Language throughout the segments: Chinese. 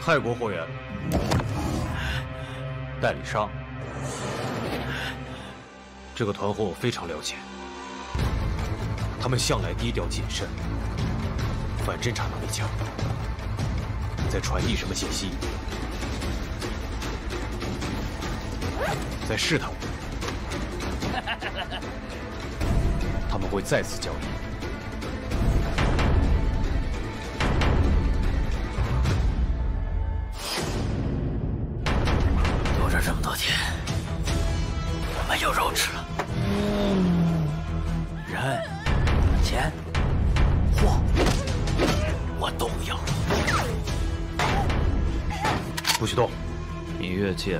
泰国货源，代理商。这个团伙我非常了解，他们向来低调谨慎，反侦查能力强。你在传递什么信息？在试探我。他们会再次交易。 这么多天，我们有肉吃了。人、钱、货，我都要。 不许动！ 你越界，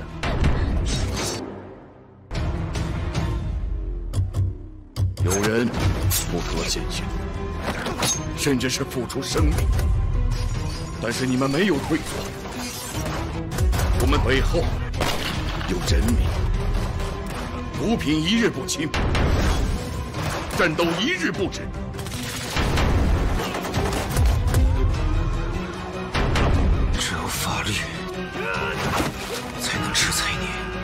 有人付出了鲜血，甚至是付出生命，但是你们没有退缩。我们背后。 有人民，毒品一日不清，战斗一日不止。 只有法律才能制裁你。